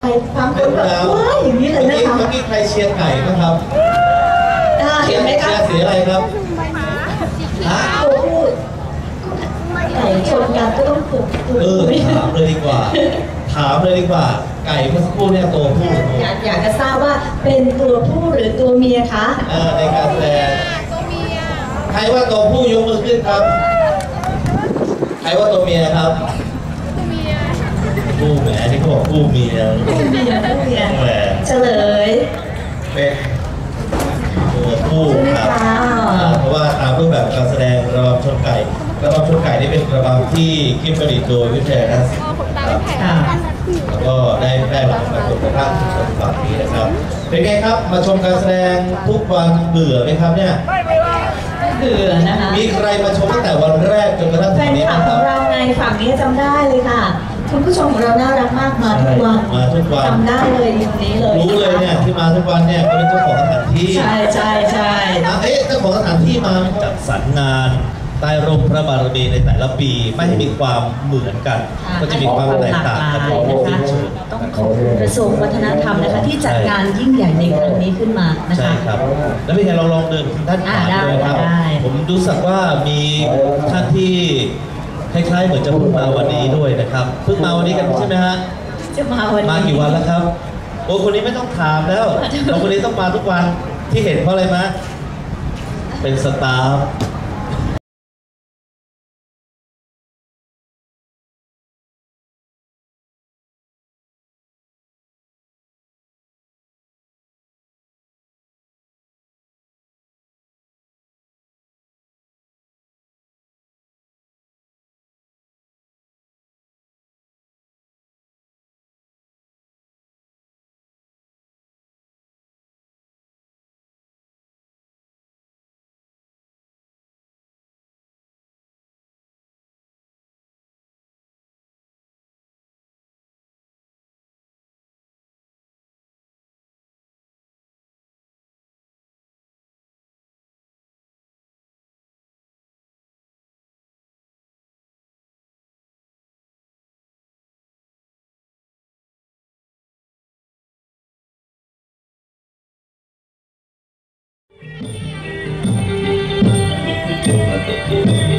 ฟังคนแบบว้าอย่างนี้เลยนะคะเมื่อกี้ใครเชียร์ไก่นะครับเห็นไหมคะเชียร์สีอะไรครับตัวพูดไก่ชนกันก็ต้องถูกถามเลยดีกว่าไก่เมื่อสักครู่เนี่ยตัวผู้อยากจะทราบว่าเป็นตัวผู้หรือตัวเมียคะในการแสดงใครว่าตัวผู้ยกมือขึ้นครับใครว่าตัวเมียครับผู้แหมที่เขาบอกผู้เมียแหมเฉลยเป็นตัวผู้ครับเพราะว่าตามรูปแบบการแสดงระบำชนไก่นี่เป็นระบำที่คิดประดิษฐ์โดยวิทยาลัยแล้วก็ได้รับการตรวจสอบชมฝั่งนี้นะครับเป็นไงครับมาชมการแสดงทุกวันเบื่อไหมครับเนี่ยเบื่อนะคะมีใครมาชมตั้งแต่วันแรกจนกระทั่งถึงนี้ครับของเราในฝั่งนี้จำได้เลยค่ะคุณผู้ชมของเราน่ารักมากมาทุกวันจำได้เลยอย่างนี้เลยรู้เลยเนี่ยที่มาทุกวันเนี่ยเป็นเจ้าของสถานที่ใช่เจ้าของสถานที่มาจัดสรรงานใต้ร่มพระบารมีในแต่ละปีไม่ให้มีความเหมือนกันก็จะมีความแตกต่างกันนะคะต้องขอบคุณกระทรวงวัฒนธรรมนะคะที่จัดงานยิ่งใหญ่ในครั้งนี้ขึ้นมานะคะใช่ครับแล้วพี่แกลองเดินท่านขวาด้วยครับผมดูสักว่ามีท่านที่คล้ายๆเหมือนจะเพิ่งมาวันนี้ด้วยนะครับเพิ่งมาวันนี้กันใช่ไหมฮะจะมาวันนี้มากี่วันแล้วครับโอ้คนนี้ไม่ต้องถามแล้วคนนี้ต้องมาทุกวันที่เห็นเพราะอะไรมะเป็นสตาฟ Thank you.